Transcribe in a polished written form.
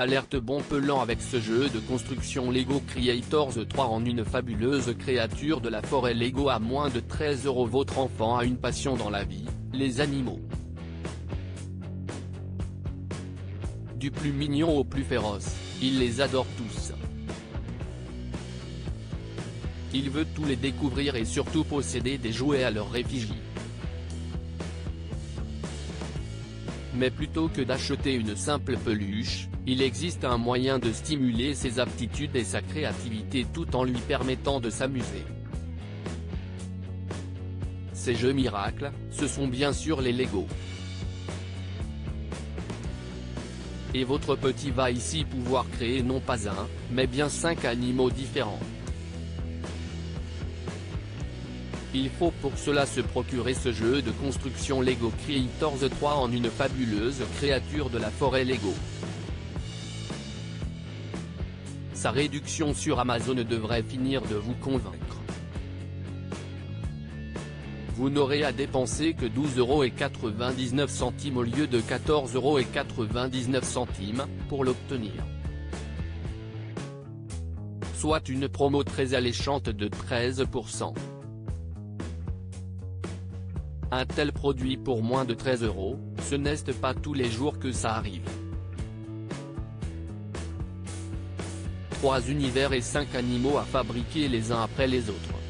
Alerte bon pelant avec ce jeu de construction Lego Creators 3 en une fabuleuse créature de la forêt Lego à moins de 13 €. Votre enfant a une passion dans la vie, les animaux. Du plus mignon au plus féroce, il les adore tous. Il veut tous les découvrir et surtout posséder des jouets à leur effigie. Mais plutôt que d'acheter une simple peluche, il existe un moyen de stimuler ses aptitudes et sa créativité tout en lui permettant de s'amuser. Ces jeux miracles, ce sont bien sûr les Lego. Et votre petit va ici pouvoir créer non pas un, mais bien 5 animaux différents. Il faut pour cela se procurer ce jeu de construction Lego Creators 3 en une fabuleuse créature de la forêt Lego. Sa réduction sur Amazon devrait finir de vous convaincre. Vous n'aurez à dépenser que 12,99 € au lieu de 14,99 € pour l'obtenir. Soit une promo très alléchante de 13%. Un tel produit pour moins de 13 €, ce n'est pas tous les jours que ça arrive. 3 univers et 5 animaux à fabriquer les uns après les autres.